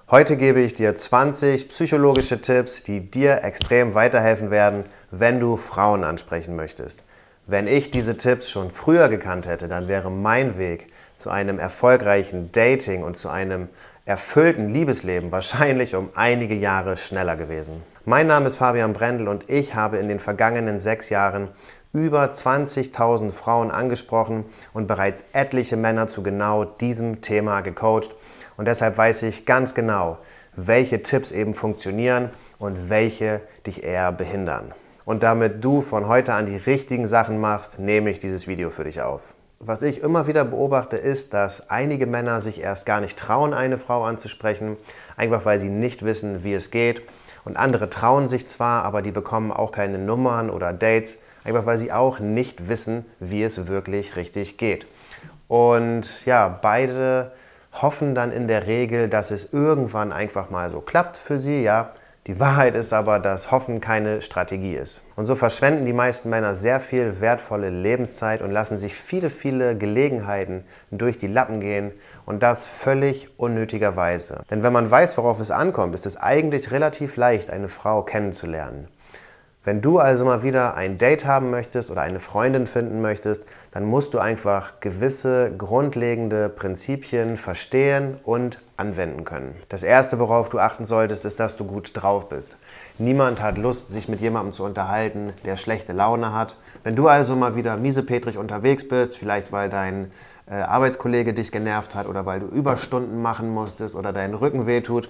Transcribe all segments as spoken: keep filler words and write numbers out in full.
Heute gebe ich dir zwanzig psychologische Tipps, die dir extrem weiterhelfen werden, wenn du Frauen ansprechen möchtest. Wenn ich diese Tipps schon früher gekannt hätte, dann wäre mein Weg zu einem erfolgreichen Dating und zu einem erfüllten Liebesleben wahrscheinlich um einige Jahre schneller gewesen. Mein Name ist Fabian Brendel und ich habe in den vergangenen sechs Jahren über zwanzigtausend Frauen angesprochen und bereits etliche Männer zu genau diesem Thema gecoacht. Und deshalb weiß ich ganz genau, welche Tipps eben funktionieren und welche dich eher behindern. Und damit du von heute an die richtigen Sachen machst, nehme ich dieses Video für dich auf. Was ich immer wieder beobachte, ist, dass einige Männer sich erst gar nicht trauen, eine Frau anzusprechen, einfach weil sie nicht wissen, wie es geht. Und andere trauen sich zwar, aber die bekommen auch keine Nummern oder Dates, einfach weil sie auch nicht wissen, wie es wirklich richtig geht. Und ja, beide hoffen dann in der Regel, dass es irgendwann einfach mal so klappt für sie, ja. Die Wahrheit ist aber, dass Hoffen keine Strategie ist. Und so verschwenden die meisten Männer sehr viel wertvolle Lebenszeit und lassen sich viele, viele Gelegenheiten durch die Lappen gehen und das völlig unnötigerweise. Denn wenn man weiß, worauf es ankommt, ist es eigentlich relativ leicht, eine Frau kennenzulernen. Wenn du also mal wieder ein Date haben möchtest oder eine Freundin finden möchtest, dann musst du einfach gewisse grundlegende Prinzipien verstehen und anwenden können. Das Erste, worauf du achten solltest, ist, dass du gut drauf bist. Niemand hat Lust, sich mit jemandem zu unterhalten, der schlechte Laune hat. Wenn du also mal wieder miesepetrig unterwegs bist, vielleicht weil dein äh, Arbeitskollege dich genervt hat oder weil du Überstunden machen musstest oder dein Rücken wehtut,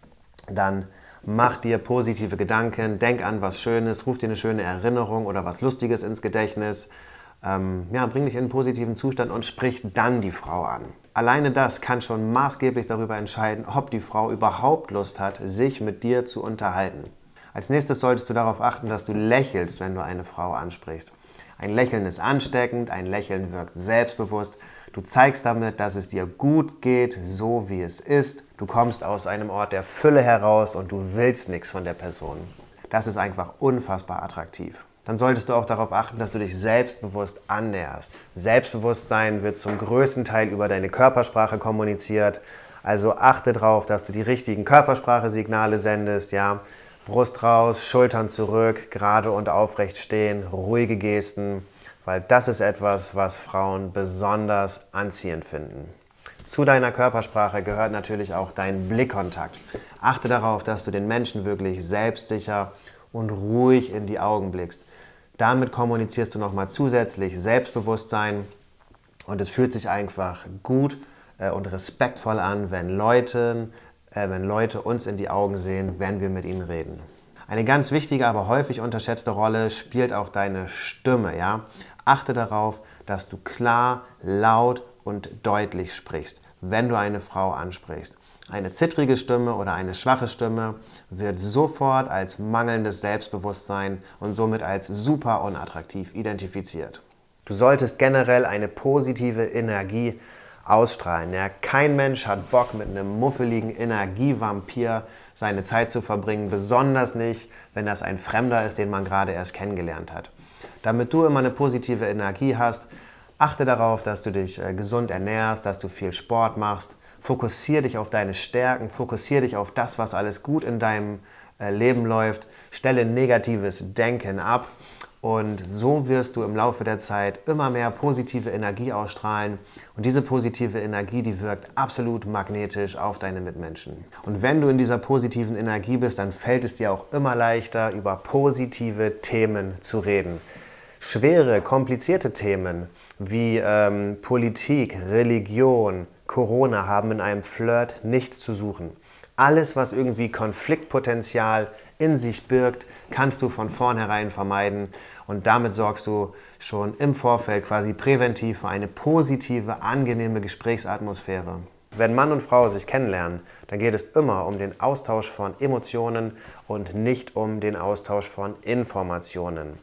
dann mach dir positive Gedanken, denk an was Schönes, ruf dir eine schöne Erinnerung oder was Lustiges ins Gedächtnis. Ähm, ja, bring dich in einen positiven Zustand und sprich dann die Frau an. Alleine das kann schon maßgeblich darüber entscheiden, ob die Frau überhaupt Lust hat, sich mit dir zu unterhalten. Als nächstes solltest du darauf achten, dass du lächelst, wenn du eine Frau ansprichst. Ein Lächeln ist ansteckend, ein Lächeln wirkt selbstbewusst. Du zeigst damit, dass es dir gut geht, so wie es ist. Du kommst aus einem Ort der Fülle heraus und du willst nichts von der Person. Das ist einfach unfassbar attraktiv. Dann solltest du auch darauf achten, dass du dich selbstbewusst annäherst. Selbstbewusstsein wird zum größten Teil über deine Körpersprache kommuniziert. Also achte darauf, dass du die richtigen Körpersprache-Signale sendest, ja. Brust raus, Schultern zurück, gerade und aufrecht stehen, ruhige Gesten, weil das ist etwas, was Frauen besonders anziehend finden. Zu deiner Körpersprache gehört natürlich auch dein Blickkontakt. Achte darauf, dass du den Menschen wirklich selbstsicher und ruhig in die Augen blickst. Damit kommunizierst du nochmal zusätzlich Selbstbewusstsein und es fühlt sich einfach gut und respektvoll an, wenn Leute wenn Leute uns in die Augen sehen, wenn wir mit ihnen reden. Eine ganz wichtige, aber häufig unterschätzte Rolle spielt auch deine Stimme. Ja? Achte darauf, dass du klar, laut und deutlich sprichst, wenn du eine Frau ansprichst. Eine zittrige Stimme oder eine schwache Stimme wird sofort als mangelndes Selbstbewusstsein und somit als super unattraktiv identifiziert. Du solltest generell eine positive Energie ausstrahlen. Ja, kein Mensch hat Bock, mit einem muffeligen Energievampir seine Zeit zu verbringen, besonders nicht, wenn das ein Fremder ist, den man gerade erst kennengelernt hat. Damit du immer eine positive Energie hast, achte darauf, dass du dich äh, gesund ernährst, dass du viel Sport machst, fokussiere dich auf deine Stärken, fokussiere dich auf das, was alles gut in deinem äh, Leben läuft, stelle negatives Denken ab. Und so wirst du im Laufe der Zeit immer mehr positive Energie ausstrahlen. Und diese positive Energie, die wirkt absolut magnetisch auf deine Mitmenschen. Und wenn du in dieser positiven Energie bist, dann fällt es dir auch immer leichter, über positive Themen zu reden. Schwere, komplizierte Themen wie ähm, Politik, Religion, Corona haben in einem Flirt nichts zu suchen. Alles, was irgendwie Konfliktpotenzial in sich birgt, kannst du von vornherein vermeiden und damit sorgst du schon im Vorfeld quasi präventiv für eine positive, angenehme Gesprächsatmosphäre. Wenn Mann und Frau sich kennenlernen, dann geht es immer um den Austausch von Emotionen und nicht um den Austausch von Informationen.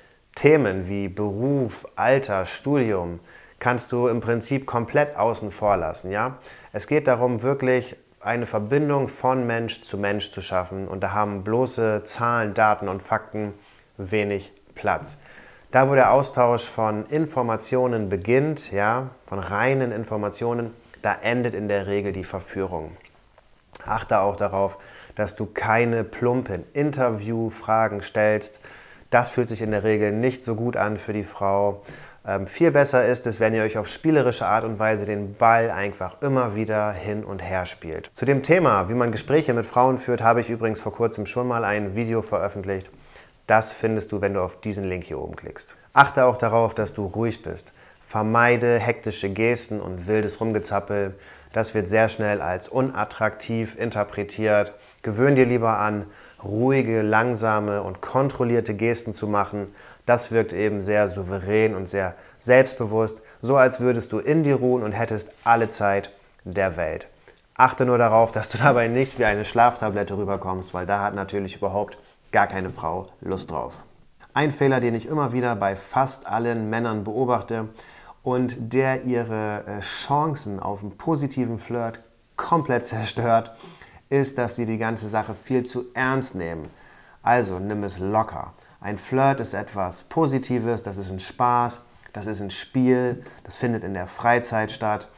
Themen wie Beruf, Alter, Studium kannst du im Prinzip komplett außen vor lassen. Ja? Es geht darum, wirklich eine Verbindung von Mensch zu Mensch zu schaffen und da haben bloße Zahlen, Daten und Fakten wenig Platz. Da, wo der Austausch von Informationen beginnt, ja, von reinen Informationen, da endet in der Regel die Verführung. Achte auch darauf, dass du keine plumpen Interviewfragen stellst. Das fühlt sich in der Regel nicht so gut an für die Frau. Ähm, viel besser ist es, wenn ihr euch auf spielerische Art und Weise den Ball einfach immer wieder hin und her spielt. Zu dem Thema, wie man Gespräche mit Frauen führt, habe ich übrigens vor kurzem schon mal ein Video veröffentlicht. Das findest du, wenn du auf diesen Link hier oben klickst. Achte auch darauf, dass du ruhig bist. Vermeide hektische Gesten und wildes Rumgezappel. Das wird sehr schnell als unattraktiv interpretiert. Gewöhn dir lieber an, ruhige, langsame und kontrollierte Gesten zu machen. Das wirkt eben sehr souverän und sehr selbstbewusst, so als würdest du in dir ruhen und hättest alle Zeit der Welt. Achte nur darauf, dass du dabei nicht wie eine Schlaftablette rüberkommst, weil da hat natürlich überhaupt gar keine Frau Lust drauf. Ein Fehler, den ich immer wieder bei fast allen Männern beobachte und der ihre Chancen auf einen positiven Flirt komplett zerstört, ist, dass sie die ganze Sache viel zu ernst nehmen. Also nimm es locker. Ein Flirt ist etwas Positives, das ist ein Spaß, das ist ein Spiel, das findet in der Freizeit statt.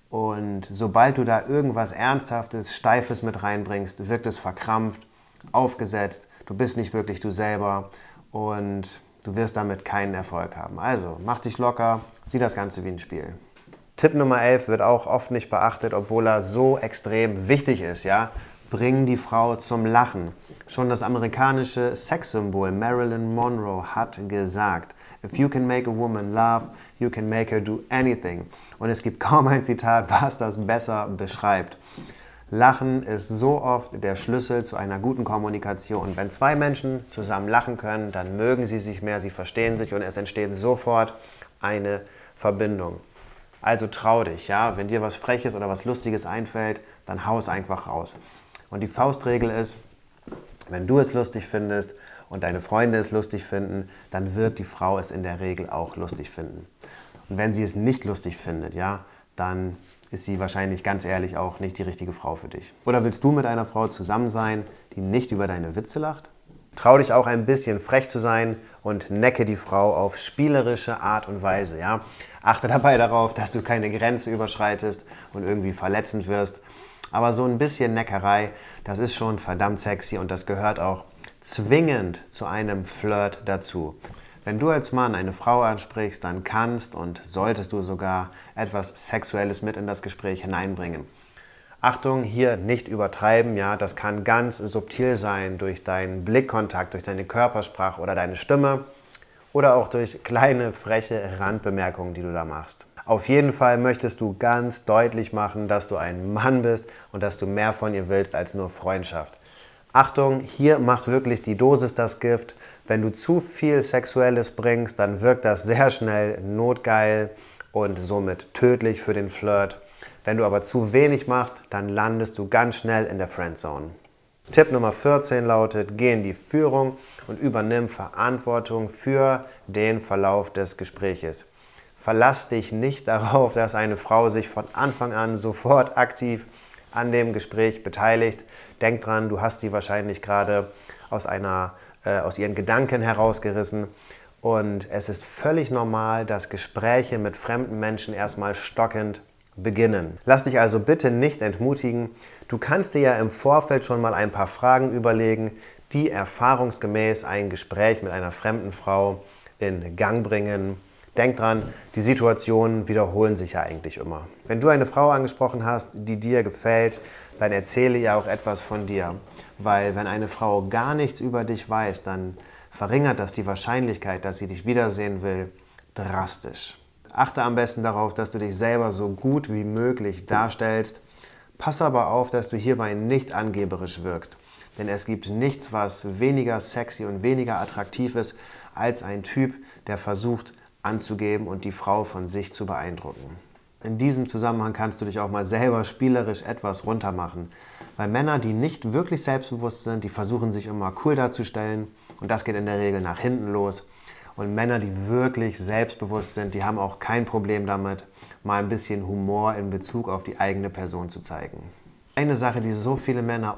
Und sobald du da irgendwas Ernsthaftes, Steifes mit reinbringst, wirkt es verkrampft, aufgesetzt, du bist nicht wirklich du selber und du wirst damit keinen Erfolg haben. Also mach dich locker, sieh das Ganze wie ein Spiel. Tipp Nummer elf wird auch oft nicht beachtet, obwohl er so extrem wichtig ist. Ja? Bring die Frau zum Lachen. Schon das amerikanische Sexsymbol Marilyn Monroe hat gesagt, "If you can make a woman laugh, you can make her do anything." Und es gibt kaum ein Zitat, was das besser beschreibt. Lachen ist so oft der Schlüssel zu einer guten Kommunikation. Und wenn zwei Menschen zusammen lachen können, dann mögen sie sich mehr, sie verstehen sich und es entsteht sofort eine Verbindung. Also trau dich, ja? Wenn dir was Freches oder was Lustiges einfällt, dann hau es einfach raus. Und die Faustregel ist, wenn du es lustig findest und deine Freunde es lustig finden, dann wird die Frau es in der Regel auch lustig finden. Und wenn sie es nicht lustig findet, ja, dann ist sie wahrscheinlich ganz ehrlich auch nicht die richtige Frau für dich. Oder willst du mit einer Frau zusammen sein, die nicht über deine Witze lacht? Trau dich auch ein bisschen frech zu sein und necke die Frau auf spielerische Art und Weise. Ja? Achte dabei darauf, dass du keine Grenze überschreitest und irgendwie verletzend wirst. Aber so ein bisschen Neckerei, das ist schon verdammt sexy und das gehört auch zwingend zu einem Flirt dazu. Wenn du als Mann eine Frau ansprichst, dann kannst und solltest du sogar etwas Sexuelles mit in das Gespräch hineinbringen. Achtung, hier nicht übertreiben, ja, das kann ganz subtil sein durch deinen Blickkontakt, durch deine Körpersprache oder deine Stimme oder auch durch kleine freche Randbemerkungen, die du da machst. Auf jeden Fall möchtest du ganz deutlich machen, dass du ein Mann bist und dass du mehr von ihr willst als nur Freundschaft. Achtung, hier macht wirklich die Dosis das Gift. Wenn du zu viel Sexuelles bringst, dann wirkt das sehr schnell notgeil und somit tödlich für den Flirt. Wenn du aber zu wenig machst, dann landest du ganz schnell in der Friendzone. Tipp Nummer vierzehn lautet, geh in die Führung und übernimm Verantwortung für den Verlauf des Gespräches. Verlass dich nicht darauf, dass eine Frau sich von Anfang an sofort aktiv an dem Gespräch beteiligt. Denk dran, du hast sie wahrscheinlich gerade aus, einer, äh, aus ihren Gedanken herausgerissen. Und es ist völlig normal, dass Gespräche mit fremden Menschen erstmal stockend beginnen. Lass dich also bitte nicht entmutigen. Du kannst dir ja im Vorfeld schon mal ein paar Fragen überlegen, die erfahrungsgemäß ein Gespräch mit einer fremden Frau in Gang bringen. Denk dran, die Situationen wiederholen sich ja eigentlich immer. Wenn du eine Frau angesprochen hast, die dir gefällt, dann erzähle ja auch etwas von dir. Weil wenn eine Frau gar nichts über dich weiß, dann verringert das die Wahrscheinlichkeit, dass sie dich wiedersehen will, drastisch. Achte am besten darauf, dass du dich selber so gut wie möglich darstellst. Pass aber auf, dass du hierbei nicht angeberisch wirkst. Denn es gibt nichts, was weniger sexy und weniger attraktiv ist, als ein Typ, der versucht, anzugeben und die Frau von sich zu beeindrucken. In diesem Zusammenhang kannst du dich auch mal selber spielerisch etwas runtermachen. Weil Männer, die nicht wirklich selbstbewusst sind, die versuchen sich immer cool darzustellen und das geht in der Regel nach hinten los. Und Männer, die wirklich selbstbewusst sind, die haben auch kein Problem damit, mal ein bisschen Humor in Bezug auf die eigene Person zu zeigen. Eine Sache, die so viele Männer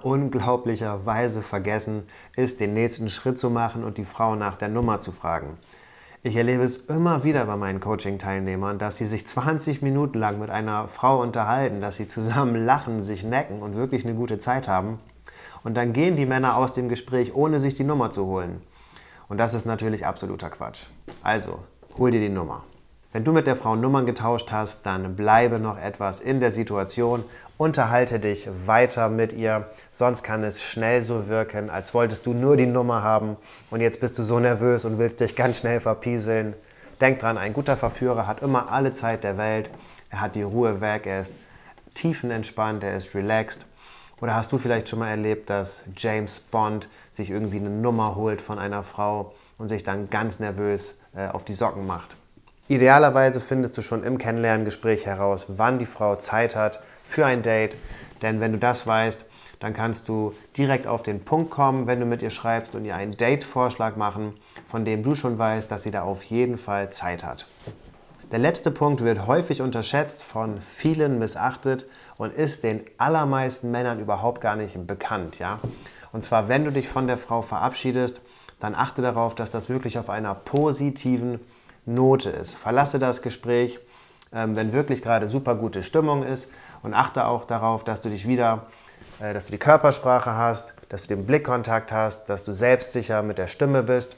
unglaublicherweise vergessen, ist, den nächsten Schritt zu machen und die Frau nach der Nummer zu fragen. Ich erlebe es immer wieder bei meinen Coaching-Teilnehmern, dass sie sich zwanzig Minuten lang mit einer Frau unterhalten, dass sie zusammen lachen, sich necken und wirklich eine gute Zeit haben. Und dann gehen die Männer aus dem Gespräch, ohne sich die Nummer zu holen. Und das ist natürlich absoluter Quatsch. Also, hol dir die Nummer. Wenn du mit der Frau Nummern getauscht hast, dann bleibe noch etwas in der Situation, unterhalte dich weiter mit ihr, sonst kann es schnell so wirken, als wolltest du nur die Nummer haben und jetzt bist du so nervös und willst dich ganz schnell verpieseln. Denk dran, ein guter Verführer hat immer alle Zeit der Welt, er hat die Ruhe weg, er ist tiefenentspannt, er ist relaxed. Oder hast du vielleicht schon mal erlebt, dass James Bond sich irgendwie eine Nummer holt von einer Frau und sich dann ganz nervös äh, auf die Socken macht? Idealerweise findest du schon im Kennenlerngespräch heraus, wann die Frau Zeit hat für ein Date. Denn wenn du das weißt, dann kannst du direkt auf den Punkt kommen, wenn du mit ihr schreibst und ihr einen Date-Vorschlag machen, von dem du schon weißt, dass sie da auf jeden Fall Zeit hat. Der letzte Punkt wird häufig unterschätzt, von vielen missachtet und ist den allermeisten Männern überhaupt gar nicht bekannt. Ja? Und zwar, wenn du dich von der Frau verabschiedest, dann achte darauf, dass das wirklich auf einer positiven Note ist. Verlasse das Gespräch, ähm, wenn wirklich gerade super gute Stimmung ist und achte auch darauf, dass du dich wieder, äh, dass du die Körpersprache hast, dass du den Blickkontakt hast, dass du selbstsicher mit der Stimme bist,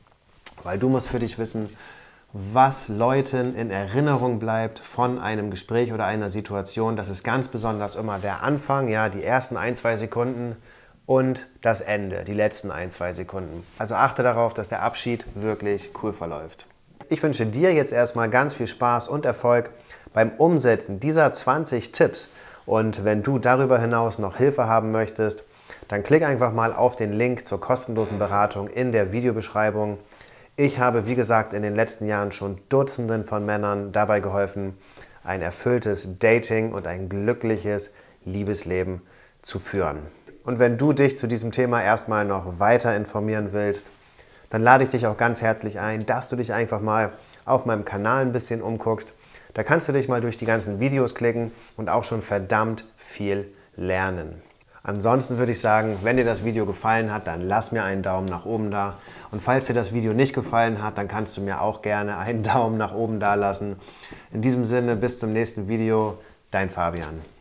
weil du musst für dich wissen, was Leuten in Erinnerung bleibt von einem Gespräch oder einer Situation. Das ist ganz besonders immer der Anfang, ja, die ersten ein, zwei Sekunden und das Ende, die letzten ein, zwei Sekunden. Also achte darauf, dass der Abschied wirklich cool verläuft. Ich wünsche dir jetzt erstmal ganz viel Spaß und Erfolg beim Umsetzen dieser zwanzig Tipps. Und wenn du darüber hinaus noch Hilfe haben möchtest, dann klick einfach mal auf den Link zur kostenlosen Beratung in der Videobeschreibung. Ich habe, wie gesagt, in den letzten Jahren schon Dutzenden von Männern dabei geholfen, ein erfülltes Dating und ein glückliches Liebesleben zu führen. Und wenn du dich zu diesem Thema erstmal noch weiter informieren willst, dann lade ich dich auch ganz herzlich ein, dass du dich einfach mal auf meinem Kanal ein bisschen umguckst. Da kannst du dich mal durch die ganzen Videos klicken und auch schon verdammt viel lernen. Ansonsten würde ich sagen, wenn dir das Video gefallen hat, dann lass mir einen Daumen nach oben da. Und falls dir das Video nicht gefallen hat, dann kannst du mir auch gerne einen Daumen nach oben da lassen. In diesem Sinne, bis zum nächsten Video, dein Fabian.